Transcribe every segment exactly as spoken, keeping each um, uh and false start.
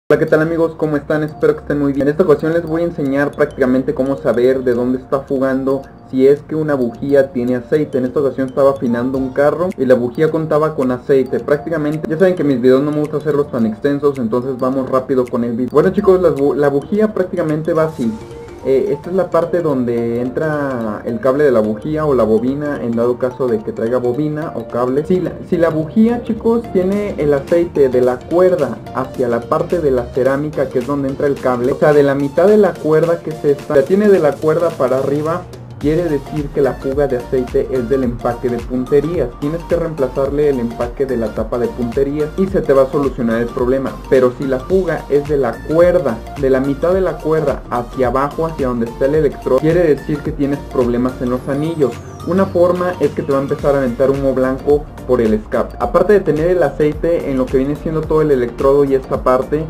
Hola, ¿qué tal amigos? ¿Cómo están? Espero que estén muy bien. En esta ocasión les voy a enseñar prácticamente cómo saber de dónde está fugando si es que una bujía tiene aceite. En esta ocasión estaba afinando un carro y la bujía contaba con aceite. Prácticamente, ya saben que mis videos no me gusta hacerlos tan extensos, entonces vamos rápido con el video. Bueno chicos, la, bu la bujía prácticamente va así. Eh, esta es la parte donde entra el cable de la bujía o la bobina, en dado caso de que traiga bobina o cable. Si la, si la bujía, chicos, tiene el aceite de la cuerda hacia la parte de la cerámica, que es donde entra el cable, o sea, de la mitad de la cuerda que es esta, la tiene de la cuerda para arriba, quiere decir que la fuga de aceite es del empaque de punterías. Tienes que reemplazarle el empaque de la tapa de punterías y se te va a solucionar el problema. Pero si la fuga es de la cuerda, de la mitad de la cuerda hacia abajo, hacia donde está el electrodo, quiere decir que tienes problemas en los anillos. Una forma es que te va a empezar a aventar humo blanco por el escape. Aparte de tener el aceite en lo que viene siendo todo el electrodo y esta parte,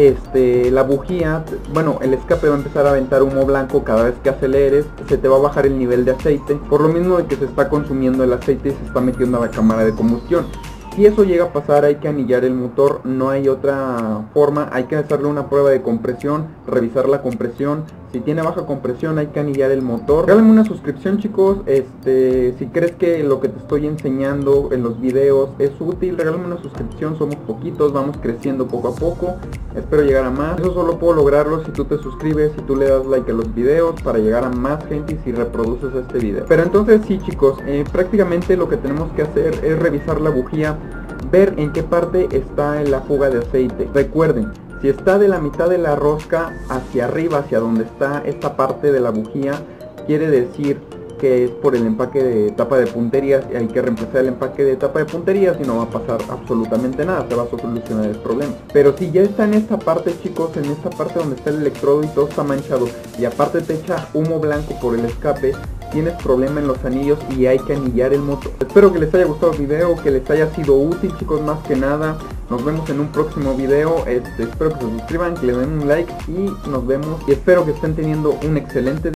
Este, la bujía, bueno, el escape va a empezar a aventar humo blanco cada vez que aceleres, se te va a bajar el nivel de aceite, por lo mismo de que se está consumiendo el aceite y se está metiendo a la cámara de combustión. Si eso llega a pasar, hay que anillar el motor, no hay otra forma, hay que hacerle una prueba de compresión, revisar la compresión. Si tiene baja compresión hay que anillar el motor. Regálame una suscripción chicos, este, si crees que lo que te estoy enseñando en los videos es útil, regálame una suscripción, somos poquitos, vamos creciendo poco a poco, espero llegar a más. Eso solo puedo lograrlo si tú te suscribes, si tú le das like a los videos para llegar a más gente y si reproduces este video. Pero entonces sí chicos, eh, prácticamente lo que tenemos que hacer es revisar la bujía, ver en qué parte está la fuga de aceite. Recuerden, si está de la mitad de la rosca hacia arriba, hacia donde está esta parte de la bujía, quiere decir que es por el empaque de tapa de punterías y hay que reemplazar el empaque de tapa de punterías y no va a pasar absolutamente nada, se va a solucionar el problema. Pero si ya está en esta parte chicos, en esta parte donde está el electrodo y todo está manchado y aparte te echa humo blanco por el escape, tienes problema en los anillos y hay que anillar el motor. Espero que les haya gustado el video, que les haya sido útil chicos, más que nada. Nos vemos en un próximo video, este, espero que se suscriban, que le den un like y nos vemos y espero que estén teniendo un excelente día.